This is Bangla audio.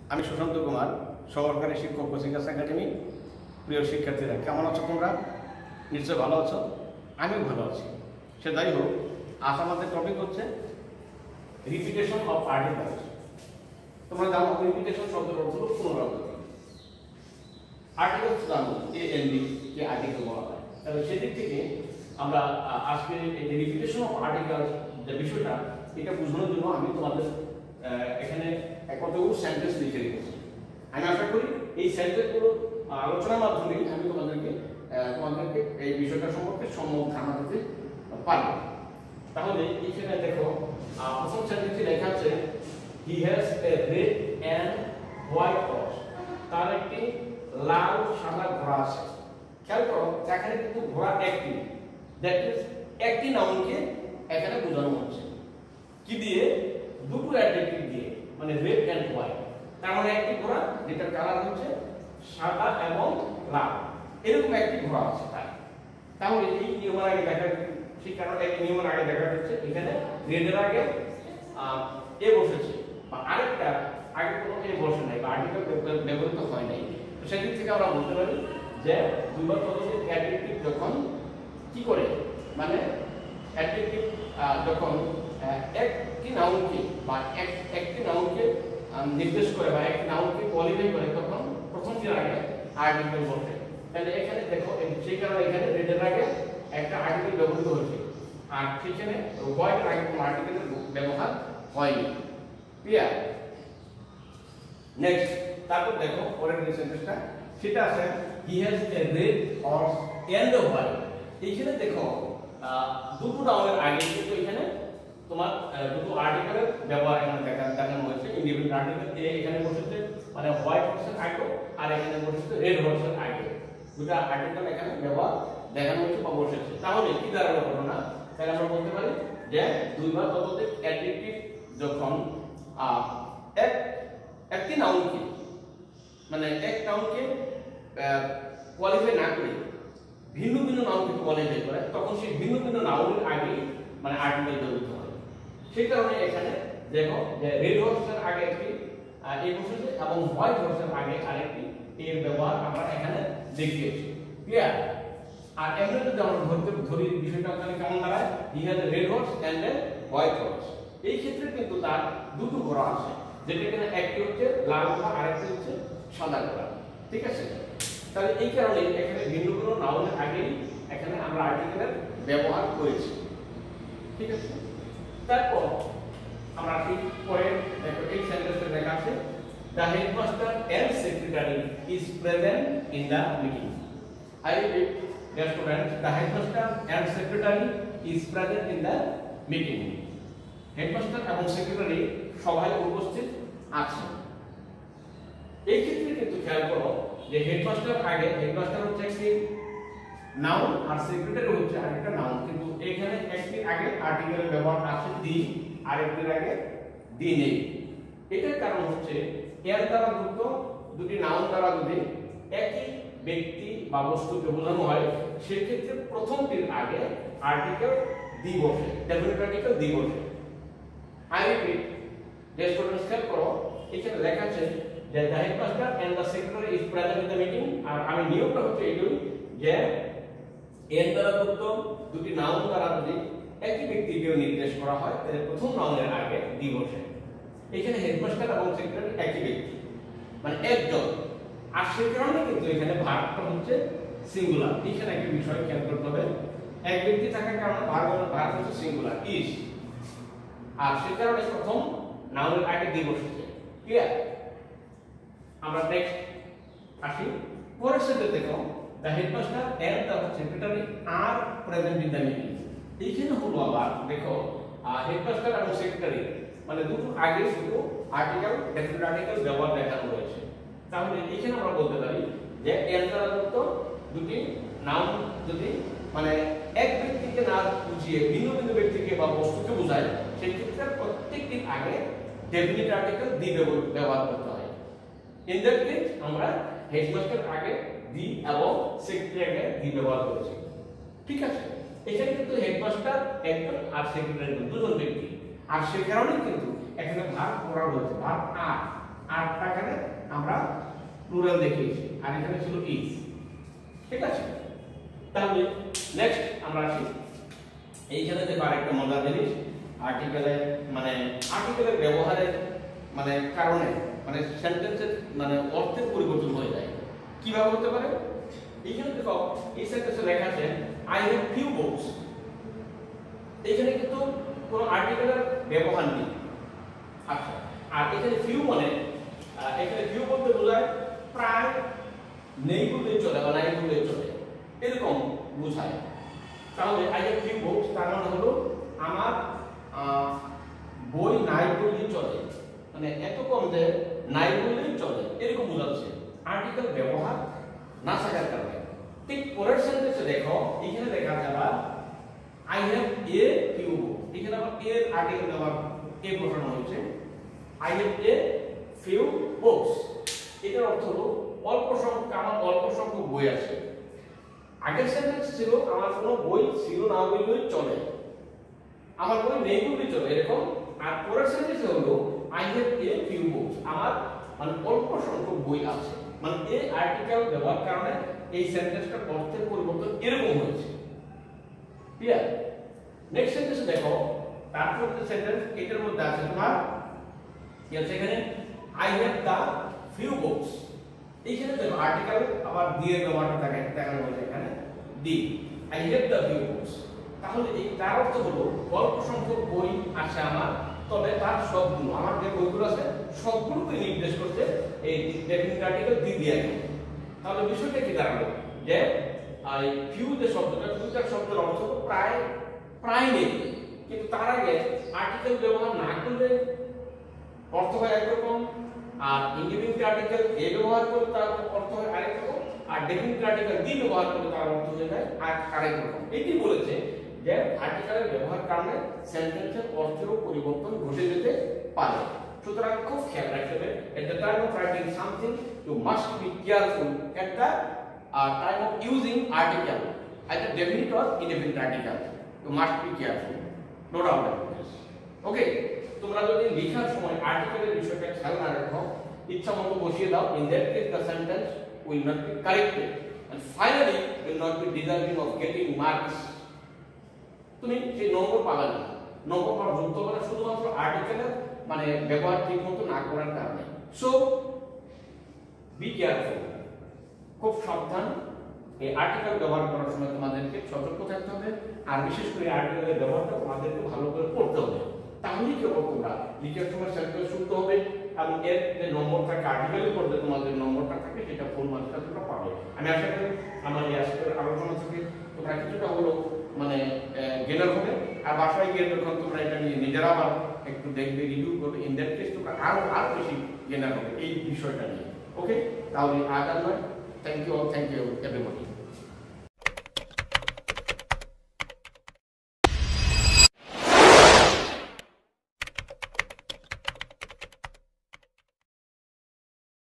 আমি সুশান্ত কুমার, সহকারী শিক্ষক কোচিং একাডেমি। প্রিয় শিক্ষার্থীরা, কেমন আছো তোমরা? নিশ্চয় ভালো আছো, আমিও ভালো আছি। সে যাই হোক, আজ আমাদের টপিক হচ্ছে রিপিটেশন অফ আর্টিকেলস। তোমরা জানো রিপিটেশন শব্দের অর্থ হলো পুনরাবৃত্তি। আর্টিকেলস জানো এএনডি কে আর্টিকেল বলা হয়। তাহলে সেদিক থেকে আমরা আজকে এই রিপিটেশন অফ আর্টিকেলস যে বিষয়টা, এটা বোঝানোর জন্য আমি তোমাদের এখানে কতগুলো সেন্টেন্স লিখে রেখেছি। আমি আশা করি এই সেন্টেন্সগুলো আলোচনার মাধ্যমে আমি তোমাদেরকে এই বিষয়টা সম্পর্কে সম্যক ধারণা দিতে পারবো। তাহলে এখানে দেখো, প্রথম সেন্টেন্সে লেখা আছে he has a red and white horse. তার একটি লাল সাদা ঘোড়া আছে। খেয়াল করো, এখানে কিন্তু ঘোড়া একটি, দ্যাট ইজ একটি নাউনকে এখানে বোঝানো হচ্ছে কি দিয়ে? দুটো অ্যাডজেক্টিভ দিয়ে, মানে রেড এন্ড হোয়াইট। তার মানে একটি ঘোড়া যেটার কালার হচ্ছে সাদা এবং লাল, এরকম একটি ঘোড়া আছে। তাহলে এই নিয়মের আগে দেখা, সেই কারণে এই নিয়মের আগে দেখা যাচ্ছে এখানে রেডের আগে এ বসেছে, বা আরেকটা আগে কোনো এ বসে নাই, বা আর্টিকেল ব্যবহৃত হয় নাই। তো সেদিক থেকে আমরা বলতে পারি যে দুইবার পদ্ধতির অ্যাডজেক্টিভ যখন কি করে, মানে অ্যাডজেক্টিভ যখন একটি নাউনকে বা একটি নাউনকে নির্দেশ করে বা একটি নাউনকে কোয়ালিফাই করে, তখন প্রথমটির আগে আর্টিকেল বসে। তাহলে এখানে দেখো, সেই কারণে এখানে রেডের আগে একটা আর্টিকেল ব্যবহৃত হয়েছে, আর সেখানে হোয়াইটের আগে কোনো আর্টিকেলের ব্যবহার হয়নি। ক্লিয়ার? নেক্সট, তারপর দেখো পরের যে সেন্টেন্সটা, সেটা আছে he has a red horse and a white. এইখানে দেখো দুটো নাউনের আগে কিন্তু এখানে তোমার দুটো আর্টিকেলের ব্যবহার এখানে দেখানো হয়েছে। ইন্ডিপেন্ডেন্ট আর্টিকেল এ এখানে বসেছে মানে হোয়াইট হর্সের আগে, আর এখানে বসেছে রেড হর্সের আগে। দুটো আর্টিকেল এখানে ব্যবহার দেখানো হয়েছে বা বসেছে। তাহলে কি দাঁড়ালো ঘটনা? তাহলে আমরা বলতে পারি যে দুইবার পদ্ধতির অ্যাডজেক্টিভ যখন একটি নাউনকে, মানে এক নাউনকে কোয়ালিফাই না করে ভিন্ন ভিন্ন নাউনকে কোয়ালিফাই করে, তখন সেই ভিন্ন ভিন্ন নাউনের আগে মানে আর্টিকেল ব্যবহৃত হয়। সেই কারণে এখানে দেখো যে রেড হর্সের আগে একটি এ বসেছে এবং হোয়াইট হর্সের আগে আরেকটি এর ব্যবহার আমরা এখানে দেখিয়েছি। ক্লিয়ার? আর এমনি যদি আমরা ধরি বিষয়টা তাহলে কেমন দাঁড়ায়? He has a red horse and a white horse. এই ক্ষেত্রে কিন্তু তার দুটো ঘোড়া আছে, যেটা এখানে একটি হচ্ছে লাল ঘোড়া, আরেকটি হচ্ছে সাদা ঘোড়া। ঠিক আছে? তাহলে এই কারণে এখানে ভিন্ন ভিন্ন নাউনের আগে এখানে আমরা আর্টিকেলের ব্যবহার করেছি। ঠিক আছে? তারপর আমরা ঠিক পরে দেখো এই সেন্টেন্সে দেখা আছে the headmaster and secretary is present in the meeting. I repeat, dear students, the headmaster and secretary is present in the meeting. Headmaster এবং সেক্রেটারি সভায় উপস্থিত আছে। এই ক্ষেত্রে কিন্তু খেয়াল করো যে হেডমাস্টার আগে, হেডমাস্টার হচ্ছে একটি নাউন আর সেক্রেটারি হচ্ছে আরেকটা নাউন, কিন্তু এখানে একটির আগে আর্টিকেলের ব্যবহার আছে দি, আরেকটির আগে দি নেই। এটার কারণ হচ্ছে এর দ্বারা যুক্ত দুটি নাউন দ্বারা যদি একই ব্যক্তি বা বস্তুকে বোঝানো হয়, সেক্ষেত্রে প্রথমটির আগে আর্টিকেল দি বসে, ডেফিনিট আর্টিকেল দি বসে। I repeat, dear students, খেয়াল করো এখানে লেখা আছে যে the headmaster and the secretary is present in the meeting, আর আমি নিয়মটা হচ্ছে এইটাই যে এর দ্বারা যুক্ত দুটি নাউন দ্বারা যদি একই ব্যক্তিকে নির্দেশ করা হয়, তাহলে প্রথম নাউনের আগে দি বসে। এখানে হেডমাস্টার এবং সেক্রেটারি একই ব্যক্তি, মানে একজন, আর সেই কারণে কিন্তু এখানে ভার্বটা হচ্ছে সিঙ্গুলার। এখানে একটা বিষয় খেয়াল করতে হবে, এক ব্যক্তি থাকার কারণে ভার্ব হচ্ছে সিঙ্গুলার ইজ, আর সেই কারণে প্রথম নাউনের আগে দি বসেছে। ক্লিয়ার? আমরা নেক্সট আসি পরের সেন্টেন্সে। দেখো the headmaster and the secretary are present in the meeting. এইখানে হলো আবার দেখো হেডমাস্টার এবং সেক্রেটারি মানে দুটো আগে শুধু আর্টিকেল, ডেফিনিট আর্টিকেল ব্যবহার দেখানো হয়েছে। তাহলে এখানে আমরা বলতে পারি যে এর দ্বারা যুক্ত দুটি নাউন যদি মানে এক ব্যক্তিকে না বুঝিয়ে ভিন্ন ভিন্ন ব্যক্তিকে বা বস্তুকে বোঝায়, সেই ক্ষেত্রে প্রত্যেকটির আগে ডেফিনিট আর্টিকেল দি ব্যবহার করতে হয়। ইন দ্যাট কেস আমরা হেডমাস্টার আগে দি এবং সেক্রেটারি আগে দি ব্যবহার করেছি। ঠিক আছে? এখানে কিন্তু হেডমাস্টার একজন আর সেক্রেটারি দুজন ব্যক্তি, আর সেই কারণে কিন্তু এখানে ভার্ব করা হয়েছে, ভার্ব আর আরটা এখানে আমরা প্লুরাল দেখিয়েছি, আর এখানে ছিল ইজ। ঠিক আছে, তাহলে নেক্সট আমরা আসি এইখানে দেখো আরেকটা মজার জিনিস, আর্টিকেলের মানে আর্টিকেলের ব্যবহারের মানে কারণে মানে সেন্টেন্সের মানে অর্থের পরিবর্তন হয়ে যায়। কিভাবে হতে পারে? এইখানে দেখো এই সেন্টেন্সে লেখা আছে আই হ্যাভ ফিউ বুকস। এইখানে কিন্তু কোনো আর্টিকেলের ব্যবহার নেই। আচ্ছা, আর এখানে ফিউ মানে এখানে ফিউ বলতে বোঝায় প্রায় নেই বললেই চলে বা নাই বললেই চলে, এরকম বোঝায়। তাহলে আই হ্যাভ ফিউ বুকস তার মানে হলো আমার বই নাই বললেই চলে, মানে এত কম যে নাই বললেই চলে, এরকম বোঝাচ্ছে আর্টিকেল ব্যবহার না থাকার কারণে। ঠিক পরের সেন্টেন্সে দেখো এখানে লেখা আছে আবার I have a few books, এখানে আবার এর আর্টিকেল ব্যবহার এ বসানো হয়েছে, I have a few books. এটার অর্থ হলো অল্প সংখ্যক, আমার অল্প সংখ্যক বই আছে। আগের সেন্টেন্স ছিল আমার কোনো বই ছিল না বললেই চলে, আমার বই নেই বললেই চলে, এরকম। আর পরের সেন্টেন্স হলো I have a few books, আমার মানে অল্প সংখ্যক বই আছে, মানে এই আর্টিকেল ব্যবহার কারণে এই সেন্টেন্সটার অর্থের পরিবর্তন এরকম হয়েছে। ক্লিয়ার? নেক্সট সেন্টেন্স দেখো, তারপর যে সেন্টেন্স এটার মধ্যে আছে তোমার কি আছে এখানে I have the few books. এইখানে দেখো আর্টিকেল আবার দিয়ে ব্যবহারটা দেখানো হয়েছে এখানে the I have the few books. তাহলে এই তার অর্থ হলো অল্প সংখ্যক বই আছে আমার, তবে তার সবগুলো আমার যে বইগুলো আছে সবগুলোকে নির্দেশ করতে এই ডেফিনিট আর্টিকেল দি দিয়ে গেল। তাহলে বিষয়টা কি দাঁড়ালো যে আই ফিউ যে শব্দটা, ফিউচার শব্দের অর্থ প্রায় প্রায় নেই, কিন্তু তার আগে আর্টিকেল ব্যবহার না করলে অর্থ হয় একরকম, আর ইনডিফিনিট আর্টিকেল এ ব্যবহার করলে তার অর্থ হয় আরেক রকম, আর ডেফিনিট আর্টিকেল দি ব্যবহার করলে তার অর্থ হয়ে যায় আরেক রকম। এটি বলেছে যে আর্টিকেলের ব্যবহার কারণে সেন্টেন্সের অর্থেরও পরিবর্তন ঘটে যেতে পারে। সুতরাং খুব খেয়াল রাখতে হবে, at the time of writing something you must be careful at the time of using article, either definite or indefinite article. You must be careful, no doubt about this. Okay, তোমরা যদি লেখার সময় আর্টিকেলের বিষয়টা খেয়াল না রাখো, ইচ্ছা মতো বসিয়ে দাও, in that case the sentence will not be corrected and finally will not be deserving of getting marks. তুমি সেই নম্বর পাবে না, নম্বর পাওয়ার যোগ্য হবে না শুধুমাত্র আর্টিকেলের মানে ব্যবহার ঠিক মতো না করার কারণে। সো বি কেয়ারফুল, খুব সাবধান। এই আর্টিকেল ব্যবহার করার সময় তোমাদেরকে সতর্ক থাকতে হবে, আর বিশেষ করে আর্টিকেলের ব্যবহারটা তোমাদেরকে ভালো করে পড়তে হবে। তাহলেই কেবল তোমরা লিখার সময় সেন্টেন্স শুনতে হবে এবং এর যে নম্বর থাকে আর্টিকেলের পড়বে তোমাদের নম্বরটা থাকে সেটা ফুল মার্কসটা তোমরা পাবে। আমি আশা করি আমার এই আজকের আলোচনা থেকে তোমরা কিছুটা হলো মানে জ্ঞান হবে, আর বাসায় গিয়ে যখন তোমরা এটা নিয়ে নিজেরা আবার একটু দেখবে, রিভিউ করবে, ইন দ্যাট কেস তোমরা আরো বেশি জ্ঞান হবে এই বিষয়টা নিয়ে। ওকে, তাহলে আজ আর নয়, থ্যাংক ইউ এভরিবডি।